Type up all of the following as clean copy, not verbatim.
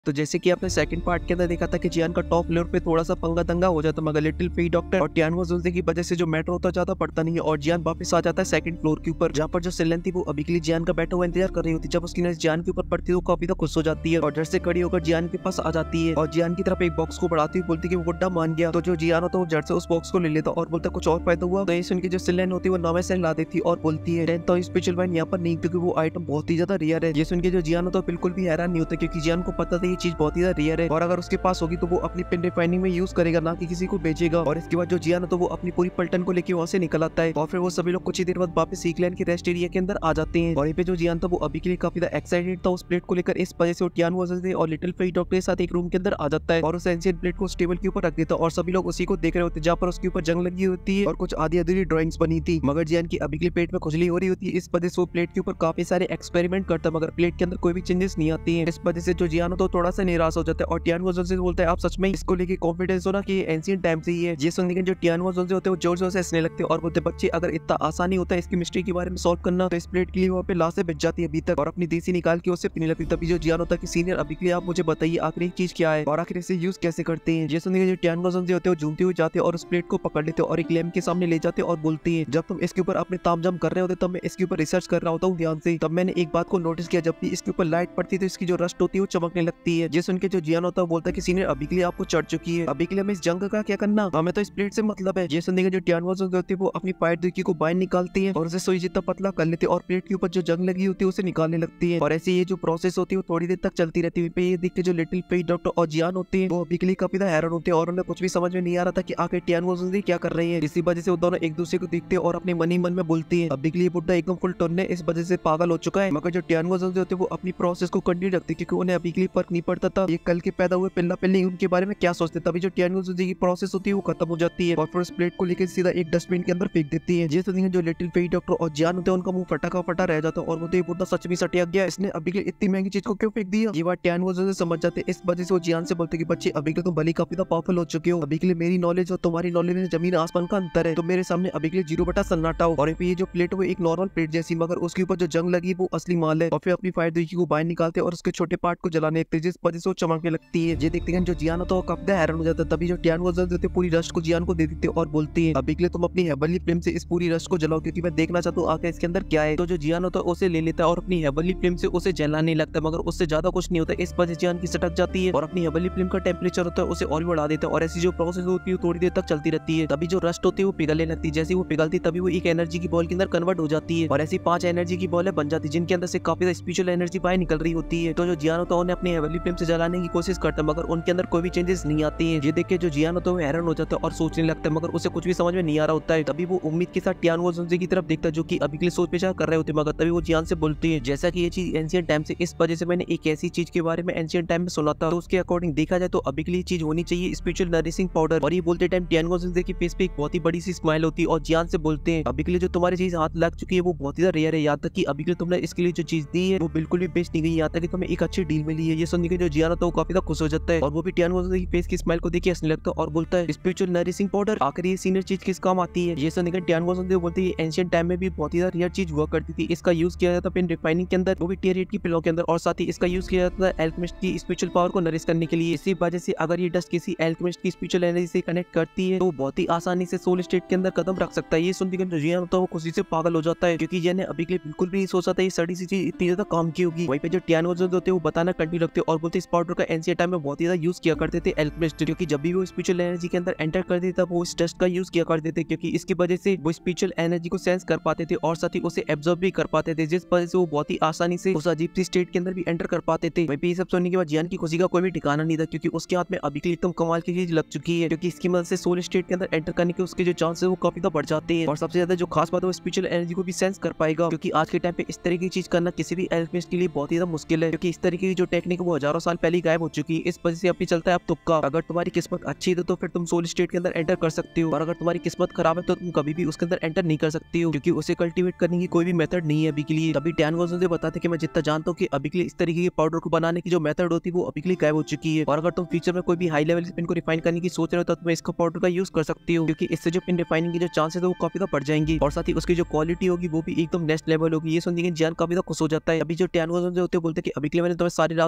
तो जैसे कि आपने सेकंड पार्ट के अंदर देखा था कि जियान का टॉप फ्लोर पे थोड़ा सा पंगा दंगा हो जाता, मगर लिटिल फेई डॉक्टर और टियानो जुल्जे की वजह से जो मैटर होता ज्यादा पड़ता नहीं है और जियान वापस आ जाता है सेकंड फ्लोर के ऊपर, जहाँ पर जो सिलन थी वो अभी के लिए जियान का बैठा हुआ इंतजार कर रही होती है। जब उसकी नजर जियान के ऊपर पड़ती है तो काफी खुश हो जाती है और डर से खड़ी होकर जियान के पास आ जाती है और जियान की तरफ एक बॉक्स को बढ़ाती हुई बोलती है कि वो बुड्ढा मान गया। तो जो जियान होता है वो जड़ से उस बॉक्स को ले लेता और बोलता कुछ और फायदा हुआ। तो ये सुन के जो सिलन होती है वो नॉर्मल से ला देती और बोलती है 10th और स्पेशल वाइन यहाँ पर नहीं, क्योंकि वो आइटम बहुत ही ज्यादा रेयर है। ये सुन के जो जियान होता है बिल्कुल भी हैरान नहीं होता, क्योंकि जियान को पता था ये चीज बहुत ही ज्यादा रेयर है और अगर उसके पास होगी तो वो अपनी पिन रिफाइनिंग में यूज करेगा, ना कि किसी को बेचेगा। और इसके बाद जो जियान तो वो अपनी पूरी पलटन को लेके वहां से निकल आता है और फिर वो सभी लोग कुछ ही देर बाद वापस सीक्लैंड के रेस्ट एरिया के अंदर आ जाते हैं। और यहाँ पे जो जियान था वो अभी के लिए काफी एक्साइटेड था उस प्लेट को लेकर, इस वजह से वो टियानो से और लिटिल फेई डॉक्टर के साथ एक रूम के अंदर आ जाता है और उस एंशिएंट प्लेट को उस टेबल के ऊपर रख देता है और सभी लोग उसी को देख रहे होते हैं, जहाँ पर उसके ऊपर जंग लगी होती है और कुछ आधी अधूरी ड्राइंग्स बनी थी। मगर जियान की अभी के लिए पेट में खुजली हो रही होती है, इस वजह से वो प्लेट के ऊपर काफी सारे एक्सपेरिमेंट करता है, मगर प्लेट के अंदर कोई भी चेंजेस नहीं आती है। इस वजह से जो जियान तो थोड़ा सा निराश हो जाता है और टियानो से बोलता है आप सच में इसको लेके कॉन्फिडेंस हो ना कि एंशिएंट टाइम से ही है। ये सुनने के जो टियानो होते हैं वो जोर जोर से हंसने लगते हैं और बोलते बच्चे अगर इतना आसानी होता है इसकी मिस्ट्री के बारे में सॉल्व करना तो इस प्लेट के लिए वहाँ पे लाशें बच जाती है अभी तक, और अपनी देसी निकाल के उससे पीने लगती। तभी जो जियान होता है कि सीनियर अभी के लिए आप मुझे बताइए आखिर एक चीज क्या है और आखिर इसे यूज कैसे करते हैं। ये सुनने के जो टियानो होते हैं वो झूमते हुए जाते हैं और उस प्लेट को पकड़ लेते हैं और एक लैम्प के सामने ले जाते हैं और बोलती है जब तुम इसके ऊपर अपने तामझाम कर रहे होते तब मैं इसके ऊपर रिसर्च कर रहा होता हूँ ध्यान से, तब मैंने एक बात को नोटिस किया, जब भी इसके ऊपर लाइट पड़ती है तो इसकी जो रस्ट होती है वो चमकने लगती है। ये सुन के जो जियान होता है बोलता है कि सीनियर अभी के लिए आपको चढ़ चुकी है, अभी के लिए हमें इस जंग का क्या करना, हमें तो इस प्लेट से मतलब है। ये सुनने के जो टियानो होती है वो अपनी फायर दुकी को बाहर निकालती है और उसे सुई जितना पतला कर लेते और प्लेट के ऊपर जो जंग लगी होती है उसे निकालने लगती है। और ऐसे ये जो प्रोसेस होती है वो थोड़ी देर तक चलती रहती है। ये देख के जो लिटिल फेई डॉक्टर और जियान होते हैं वो अभी के लिए काफी हैरान होते हैं और उन्हें कुछ भी समझ में नहीं आ रहा था कि आखिर टियानो क्या कर रही है। इसी वजह से वो दोनों एक दूसरे को देखते हैं और अपने मन ही मन में बोलती है अभी के लिए बुड्ढा एकदम फुल टर्न है, इस वजह से पागल हो चुका है। मगर जो टियानो होते हैं वो अपनी प्रोसेस को कंटिन्यू रखते क्योंकि उन्हें अभी के लिए फर्क नहीं पड़ता था ये कल के पैदा हुए पिल्ला पिल्ली उनके बारे में क्या सोचते। तभी जो टियानो की प्रोसेस होती है वो खत्म हो जाती है और फिर उस प्लेट को लेकर सीधा एक डस्टबिन के अंदर फेंक देती है। जिस जो लिटिल फेई डॉक्टर और जियान होते हैं उनका मुंह फटा का फटा रह जाता है और वो तो ये बुड्ढा सच में सटिया गया, इसने अभी के लिए इतनी महंगी चीज को क्यों फेंक दिया। ये बात टियानो से समझ जाते हैं, इस वजह से वो जियान से बोलते कि बच्चे अभी के तुम भली काफी पावरफुल हो चुके हो, अभी के लिए मेरी नॉलेज और तुम्हारी नॉलेज में जमीन आसमान का अंतर है, तो मेरे सामने अभी के लिए 0 सन्नाटा हो। और ये जो प्लेट है वो एक नॉर्मल प्लेट जैसी, मगर उसके ऊपर जो जंग लगी वो असली माल है। और फिर अपनी फायर दुकी को बाहर निकालते और उसके छोटे पार्ट को जलाने लगते जिस वजह से वो चमकने लगती है। ये देखते हैं जो जियान होता है काफी हैरान हो जाता है। तभी जो टियानो होते पूरी रस्ट को जियान को दे देते और बोलती है अभी के लिए तुम अपनी हेवनली फ्लेम से इस पूरी रस्ट को जलाओ क्योंकि मैं देखना चाहता हूँ आगे इसके अंदर क्या है। तो जो जियान होता है उसे ले लेता है और अपनी हेवनली फ्लेम से उसे जलाने लगता है, मगर उससे ज्यादा कुछ नहीं होता। इस वजह से जियान की सटक जाती है और अपनी हेवनली फ्लेम का टेम्परेचर होता है उसे और भी बढ़ा देता है और ऐसी जो प्रोसेस होती है थोड़ी देर तक चलती रहती है। तभी जो रस्ट होती है वो पिघलने लगती है, जैसे वो पिघलती तभी वो एक एनर्जी की बॉल के अंदर कन्वर्ट हो जाती है और ऐसी 5 एनर्जी की बॉल बन जाती है जिनके अंदर से काफी स्पेशल एनर्जी बाहर निकल रही होती है। तो जो जियान होता है उन्हें अपनी हेवनली फ्लेम से जलाने की कोशिश करता है मगर उनके अंदर कोई भी चेंजेस नहीं आती है। ये देख के जो जियान होता है वो हैरान हो जाता है और सोचने लगता है, मगर उसे कुछ भी समझ में नहीं आ रहा होता है। तभी वो उम्मीद के साथ टियानो की तरफ देखता है जो कि अभी के लिए सोच विचार कर रहे होते, मगर तभी वो जियान से बोलती है जैसा कि ये चीज एंशिएंट टाइम से, इस वजह से मैंने एक ऐसी चीज के बारे में एंशिएंट टाइम में सुना था, तो उसके अकॉर्डिंग देखा जाए तो अभी के लिए चीज होनी चाहिए स्पिरिचुअल नरिशिंग पाउडर। और ये बोलते टाइम टियानो की फेस पे एक बहुत ही बड़ी सी स्माइल होती है और जियान से बोलते हैं अभी के लिए जो तुम्हारी चीज हाथ लग चुकी है वो बहुत ही रेयर है, यहाँ तक कि अभी के लिए तुमने इसके लिए जो चीज दी है वो बिल्कुल भी बेच नहीं गई, यहाँ तक कि तुम्हें एक अच्छी डील मिली है। ये सुनने के जो जियान होता है वो काफी खुश हो जाता है और वो भी टियानो की फेस की स्माइल को देख के हंसने लगता है और बोलता है स्पिरिचुअल नरिशिंग पाउडर, आखिर ये सीनियर चीज किस काम आती है। ये सुनने के टियानो बोलते हैं एंशिएंट टाइम में भी बहुत ही रेयर चीज हुआ करती थी, इसका यूज किया जाता पिन रिफाइनिंग के अंदर, वो भी टियर 8 की पिलो के अंदर, और साथ ही इसका यूज किया जाता है एल्केमिस्ट की स्पिरिचुअल पावर को नरिश करने के लिए। इसी वजह से अगर ये डस्ट किसी एल्केमिस्ट की स्पिरिचुअल एनर्जी से कनेक्ट करती है तो बहुत ही आसानी से सोल स्टेट के अंदर कदम रख सकता है। ये सुनने के जियान होता है वो खुशी से पागल हो जाता है क्योंकि जिन्हें अभी के लिए बिल्कुल भी नहीं सोचा था ये सड़ी सी चीज इतनी ज्यादा काम की होगी। वहीं पे जो टियानो होते हैं वो बताना कंटिन्यू रखते और बोलते इस पाउडर का एंशिएंट टाइम में बहुत ही ज्यादा यूज किया करते थे एल्केमिस्ट, क्योंकि जब भी वो स्पिरिचुअल एनर्जी के अंदर एंटर करते तब वो इस डस्ट का यूज किया करते थे क्योंकि इसकी वजह से वो स्पिरिचुअल एनर्जी को सेंस कर पाते थे और साथ ही उसे एब्जॉर्ब भी कर पाते थे, जिस वजह से वो बहुत ही आसानी से उस अजीब सी स्टेट के अंदर भी एंटर कर पाते थे। वहीं पे ये सब सुनने के बाद जियान की खुशी का कोई भी ठिकाना नहीं था क्योंकि उसके हाथ में अभी के लिए एकदम कमाल की चीज लग चुकी है, क्योंकि इसकी मदद से सोल स्टेट के अंदर एंटर करने के उसके जो चांसेस वो काफी बढ़ जाते हैं। और सबसे ज्यादा जो खास बात है वो स्पिरिचुअल एनर्जी को भी सेंस कर पाएगा, क्योंकि आज के टाइम पे इस तरह की चीज करना किसी भी एल्केमिस्ट के लिए बहुत ही ज्यादा मुश्किल है, क्योंकि इस तरीके की जो टेक्निक है वो हजारों साल पहले ही गायब हो चुकी है। इस वजह से अपनी चलता है अब तुक्का, अगर तुम्हारी किस्मत अच्छी है तो फिर तुम सोल स्टेट के अंदर एंटर कर सकते हो और अगर तुम्हारी किस्मत खराब है तो तुम कभी भी उसके अंदर एंटर नहीं कर सकते हो, क्योंकि उसे कल्टीवेट करने की कोई भी मेथड नहीं है अभी के लिए। तभी टियानो से बताते कि मैं जितना जानता हूँ कि अभी के लिए इस तरीके के पाउडर को बनाने की जो मेथड होती है वो अभी के लिए गायब हो चुकी है, और अगर तुम फ्यूचर में कोई भी हाई लेवल पिन को रिफाइन करने की सोच रहे हो तो तुम इसका पाउडर का यूज कर सकते हो, क्योंकि इससे जो पिन रिफाइनिंग की जो चांसेस है वो काफी बढ़ जाएंगी और साथ ही उसकी जो क्वालिटी होगी वो भी एकदम नेक्स्ट लेवल होगी। ये सुनने के जियान काफी खुश हो जाता है। अभी जो टियानो होते हैं बोलते हैं कि अभी के लिए मैंने तुम्हें सारे राजों को बता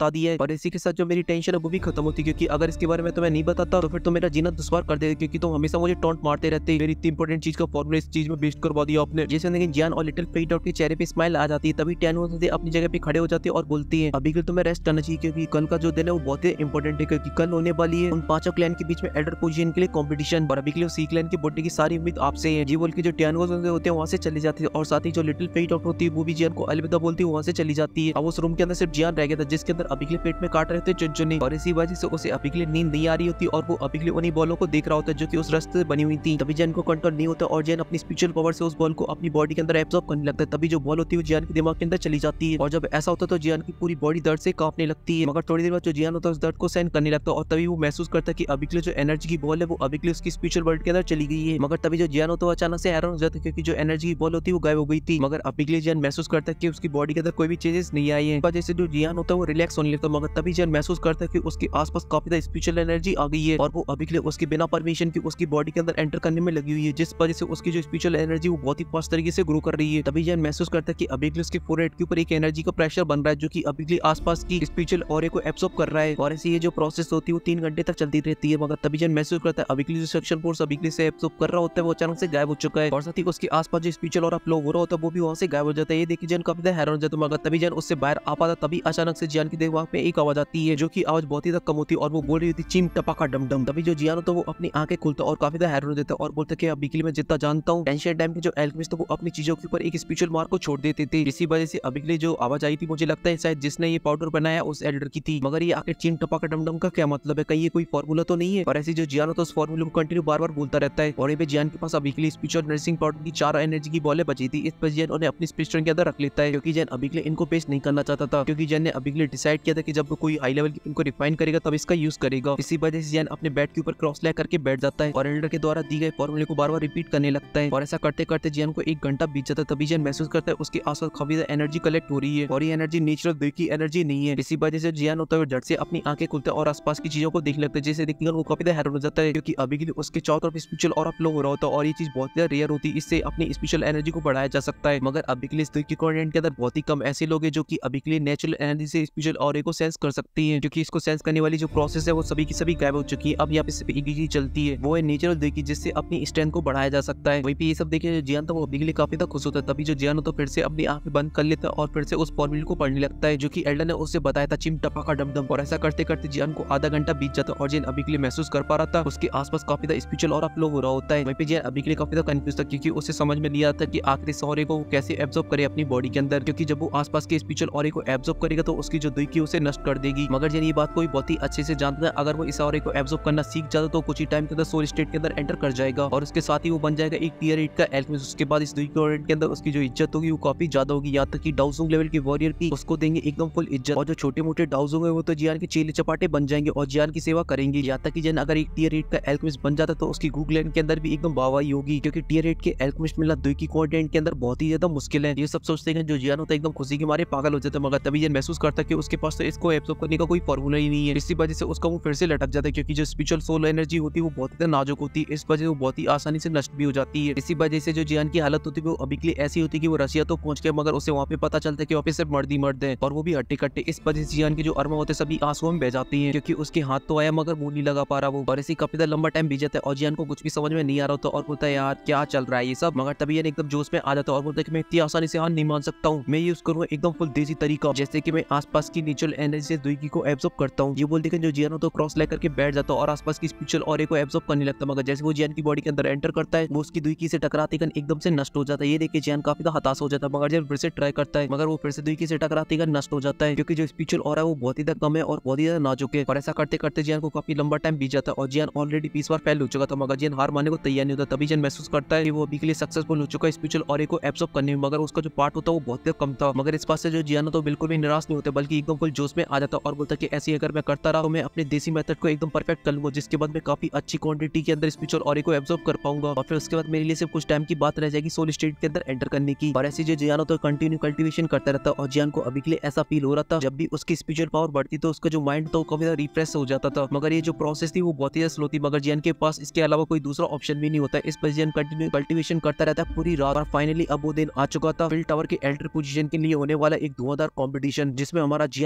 बता दिया है और इसी के साथ जो मेरी टेंशन है वो भी खत्म होती, क्योंकि अगर इसके बारे में तुम्हें नहीं बताता तो फिर तो मेरा जीना दुश्वार कर देगा, क्योंकि तुम हमेशा मुझे टॉन्ट मारते रहते। मेरी इतनी इंपॉर्टेंट चीज का फॉर्मूला इस चीज में वेस्ट करवा दिया आपने। जैसे लेकिन जियान और लिटिल फेई डॉट के चेहरे पे स्माइल आ जाती है, तभी टियान अपनी जगह पे खड़े हो जाते हैं और बोलती है अभी के तुम्हें रेस्ट करना चाहिए, क्योंकि कल का जो दिन है वो बहुत ही इंपॉर्टेंट है, क्योंकि कल होने वाली है उन 5 क्लैन के बीच में एल्डर पोजीशन के लिए कंपटीशन, और अभी के लिए सी क्लैन की बढ़ने की सारी उम्मीद आपसे है। जी बोल के जो टियान होते हैं वहां से चली जाती है, और साथ ही जो लिटिल फेई डॉट होती है वो भी जियान को अलविदा बोलती है, वहां से चली जाती है। अब उस रूम के अंदर सिर्फ जियान रह गया था, जिसके अंदर अभी के लिए पेट में काट रहे थे चुनचुनी, और इसी वजह से उसे अभी के लिए नींद नहीं आ रही होती और वो अभी के लिए उन्हीं बॉलों को देख रहा होता है जो कि उस रास्ते से बनी हुई थी। तभी जियान को कंट्रोल नहीं होता और जियान अपनी स्पिरिचुअल पावर से उस बॉल को अपनी बॉडी के अंदर एब्सॉर्ब करने लगता है। तभी जो बॉल होती है वो जियान के दिमाग के अंदर चली जाती है, और जब ऐसा होता है तो जियान की पूरी बॉडी दर्द से कांपने लगती है। मगर थोड़ी देर बाद जो जियान होता है उस दर्द को सहन करने लगता है, और तभी वो महसूस करता है कि अभी के लिए जो एनर्जी की बॉल है वो अभी के लिए उसकी स्पिरिचुअल वर्ल्ड के अंदर चली गई है। मगर तभी जो जियान होता है अचानक से हैरान हो जाता है, क्योंकि जो एनर्जी की बॉल होती है वो गायब हो गई थी। मगर अभी के लिए जियान महसूस करता है कि उसकी बॉडी के अंदर कोई भी चेंजेस नहीं आई है, जैसे जो जियान होता है वो रिलैक्स होने लगता है। मगर तभी जियान महसूस करता है कि उसके आसपास काफी ज्यादा स्पिरिचुअल एनर्जी आ गई है, और वो अभी के लिए उसके बिना परमिशन के उसकी बॉडी के अंदर एंटर करने में लगी हुई है, जिस वजह से उसकी जो स्पिरिचुअल एनर्जी वो बहुत ही फास्ट तरीके से ग्रो कर रही है। तभी जियान महसूस करता है कि अभी के लिए उसके फोरहेड के ऊपर एक एनर्जी का प्रेशर बन रहा है, जो कि अभी के लिए आसपास की स्पिरिचुअल ऑरे को एब्सॉर्ब कर रहा है, और ऐसे ये जो प्रोसेस होती है वो 3 घंटे तक चलती रहती है। मगर तभी जियान महसूस करता है अभी के लिए जो सेक्शन फोर्स अभी के लिए से एब्सॉर्ब कर रहा होता है वो अचानक से गायब हो चुका है, और साथ ही उसके आसपास जो स्पिरिचुअल ऑरा फ्लो हो रहा होता है वो भी वहां से गायब हो जाता है। ये देखिए जियान काफी ज्यादा हैरान हो जाता है। मगर तभी जियान उससे बाहर आ पाता, तभी अचानक से जियान की दिमाग में एक आवाज आती है, जो की आवाज बहुत ही ज्यादा कम होती है, और वो बोल रही थी चिम टपाका डम डम। तभी जो जियान होता है वो अपनी आंखें खोलता है और काफी ज्यादा हैरान हो जाता है, और बोलता है कि अभी के लिए मैं जितना जानता हूँ एंशिएंट टाइम के जो एल्केमिस्ट थे वो अपनी चीजों के ऊपर एक स्पिरिचुअल मार्क को छोड़ देते थे। इसी वजह से अभी के लिए जो आवाज आई थी मुझे लगता है शायद जिसने ये पाउडर बनाया उस एल्डर की थी। मगर ये आखिर चिम टपाका डम डम का क्या मतलब है? कहीं ये कोई फॉर्मूला तो नहीं है? और ऐसे जो जियान होता है उस फॉर्मूले को कंटिन्यू बार बार बोलता रहता है, और ये पे जियान के पास अभी के लिए स्पिरिचुअल नर्सिंग पाउडर की 4 एनर्जी की बॉलें बची थी। इस पर जियान उन्हें अपनी स्पिरिचुअल के अंदर रख लेता है, क्योंकि जियान अभी के लिए इनको पेश नहीं करना चाहता था, क्योंकि जियान ने अभी के लिए डिसाइड किया था कि जब कोई हाई लेवल की इनको रिफाइन करेगा तब इसका यूज करेगा। इसी वजह से जियान अपने बेड के ऊपर क्रॉस लेग करके बैठ जाता है और एल्डर के द्वारा दी गए फॉर्मूले को बार बार रिपीट करने लगता है, और ऐसा करते करते जियान को 1 घंटा बीत जाता है। तभी जियान महसूस करता है उसके आसपास काफी ज्यादा एनर्जी कलेक्ट हो रही है, और ये एनर्जी नेचुरल देह की एनर्जी नहीं है। इसी वजह से जियान होता है झट से अपनी आंखें खुलता है और आसपास की चीजों को देखने लगता है, जैसे देखकर वो काफी ज्यादा हैरान हो जाता है, क्योंकि अभी के लिए उसके चारों तरफ स्पिरिचुअल ऑरा फ्लो हो रहा होता है, और ये चीज बहुत ज्यादा रेयर होती है। इससे अपनी स्पिरिचुअल एनर्जी को बढ़ाया जा सकता है। मगर अभी के लिए इस कंटेंट के अंदर बहुत ही कम ऐसे लोग हैं जो कि अभी के लिए नेचुरल एनर्जी से स्पिरिचुअल ऑरे को सेंस कर सकती हैं, क्योंकि इसको सेंस करने वाली जो प्रोसेस है वो सभी की सभी गायब हो चुकी है। अब यहाँ पे सिर्फ एक ही चीज चलती है, वो है नेचुरल देखी, जिससे अपनी स्ट्रेंथ को बढ़ाया जा सकता है। वहीं पे ये सब देखे जियान तो वो अभी के लिए काफी ज्यादा खुश होता है। तभी जो जियान तो फिर से अपनी आंखें बंद कर लेता है और फिर से उस फॉर्मूले को पढ़ने लगता है, जो कि एल्डर ने उससे बताया था चिम टपाका डम डम। और ऐसा करते करते जियान को आधा घंटा बीत जाता है, और जियान अभी के लिए महसूस कर पा रहा था उसके आसपास काफी ज्यादा स्पिरिचुअल ऑरा फ्लो हो रहा होता है। वहीं पे जियान अभी के लिए काफी ज्यादा कंफ्यूज था, क्योंकि उसे समझ में नहीं आता कि आखिर इस ऑरे को कैसे एब्जॉर्ब करे अपनी बॉडी के अंदर, क्योंकि जब वो आसपास के स्पिरिचुअल ऑरे को एब्जॉर्ब करेगा तो उसकी जो दुई की उसे नष्ट कर देगी। मगर जियान ये बात को बहुत ही अच्छे से जानता है, अगर वो इस ऑरे को एब्जॉर्ब करना सीख जाता तो कुछ ही टाइम के अंदर सोल स्टेट के अंदर एंटर कर जाएगा, और उसके साथ ही वो बन जाएगा एक टियर 8 का एल्केमिस्ट। उसके बाद इस दुई के अंदर उसकी जो इज्जत होगी वो काफी ज्यादा होगी, यहाँ तक कि डाउजोंग लेवल की वॉरियर की उसको देंगे एकदम फुल इज्जत, और जो छोटे मोटे डाउजोंग है वो तो जियान के चेले चपाटे बन जाएंगे और जियान की सेवा करेंगे। यहाँ तक कि जियान अगर एक टियर 8 का एल्केमिस्ट बन जाता तो उसकी गूगलैंड के अंदर भी एकदम वाहवाही होगी, क्योंकि टियर 8 के एल्केमिस्ट मिलना दुई की कंटेंट के अंदर बहुत ही ज्यादा मुश्किल है। ये सब सोचते हैं जो जियान होता है एकदम खुशी के मारे पागल हो जाता है। मगर तभी जियान महसूस करता है कि उसके पास तो इसको एब्सॉर्ब करने का कोई फॉर्मूला ही नहीं है। इसी वजह से उसका वो फिर से लटक जाता है, क्योंकि जो स्पिरिचुअल सोल एनर्जी होती है वो बहुत ही नाजुक होती है, इस वजह से वो बहुत ही आसानी से नष्ट भी हो जाती है। इसी वजह से जो जियान की हालत होती है वो अभी के लिए ऐसी होती है कि वो रशिया तो पहुंच गया, मगर उसे वहाँ पे पता चलता है कि वहाँ पे सिर्फ मर्द ही मर्द है, और वो भी हट्टे कट्टे। इस वजह से जियान के जो अरमा होते सभी आंसुओं में बह जाती हैं, क्योंकि उसके हाथ तो आया मगर मुंह नहीं लगा पा रहा वो, और इसी काफी लंबा टाइम बीत जाता है और जियान को कुछ भी समझ में नहीं आ रहा होता, और बोलता है यार क्या चल रहा है ये सब। मगर तभी यार एकदम जोश में आ जाता है और बोलता है कि मैं इतनी आसानी से हार नहीं मान सकता हूँ, मैं यूज करूंगा एकदम फुल देसी तरीका, जैसे कि मैं आसपास की नेचुरल एनर्जी से दुई को एब्सॉर्ब करता हूँ। ये बोलते जो जियान तो क्रॉस लेकर के बैठ जाता है और आसपास की स्पिरिचुअल ऑरे को एब्सॉर्ब करने लगता है, मगर जैसे वो जियान की बॉडी के अंदर एंटर करता है वो उसकी दुई की से टकराते एकदम से नष्ट हो जाता है। ये देखिए जियान काफी हताश हो जाता है, मगर जियान फिर से ट्राई करता है मगर वो फिर से दुई की से टकराते नष्ट हो जाता है, क्योंकि जो स्पिरिचुअल ऑरा है वो बहुत ही कम है और बहुत ही नाजुक है। और ऐसा करते करते जियान को काफी लंबा टाइम बीत जाता है और जियान ऑलरेडी 20 बार फेल हो चुका था, मगर जियान हार मानने को तैयार नहीं होता। तभी जियान महसूस करता है कि वो अभी के लिए सक्सेसफुल हो चुका है स्पिरिचुअल ऑरे को एब्सॉर्ब करने में, मगर उसका जो पार्ट होता है वो बहुत ही कम था। मगर इस बात से जो जियान तो बिल्कुल भी निराश नहीं होता, बल्कि एकदम फुल जोश में आ जाता और बोलता कि ऐसे अगर मैं करता रहा तो मैं अपने देसी मेथड को एकदम परफेक्ट कर लूंगा, जिसके बाद मैं काफी अच्छी क्वांटिटी के अंदर स्पिरिचुअल ऑरे को एब्सॉर्ब कर पाऊंगा, और फिर उसके बाद मेरे लिए सिर्फ कुछ टाइम की बात रह जाएगी सोल स्टेट के अंदर एंटर करने की। और ऐसे जो जियान तो कंटिन्यू कल्टीवेशन करता रहता और जियान को अभी के लिए ऐसा फील हो रहा था जब भी उसकी स्पिरिचुअल पावर बढ़ती तो उसका जो माइंड था वो काफी ज्यादा रिफ्रेश हो जाता था। मगर ये जो प्रोसेस थी वो बहुत ही स्लो थी, मगर जियान के पास इसके अलावा कोई दूसरा ऑप्शन भी नहीं होता। इस पर जियान कंटिन्यू कल्टीवेशन करता रहता है पूरी रात, और फाइनली अब वो दिन आ चुका था फिल टावर के एल्टर पोजीशन के लिए होने वाला एक धुआंधार कंपटीशन, जिसमें हमारा जियान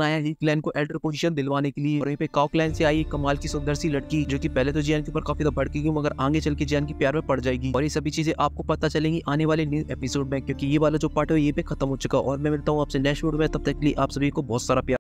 जियान आया ही क्लैन को एल्डर पोजीशन दिलवाने के लिए। और यहीं पे काओ क्लैन से आई एक कमाल की सुंदर सी लड़की जो कि पहले तो जियान के ऊपर काफी भड़केगी मगर आगे चल के जियान की प्यार में पड़ जाएगी। और ये सभी चीजें आपको पता चलेंगी आने वाले न्यू एपिसोड में, क्योंकि ये वाला जो पार्ट है ये पे खत्म हो चुका। और मैं मिलता हूँ आपसे नेक्स्ट वीडियो में, तब तक के लिए आप सभी को बहुत सारा प्यार।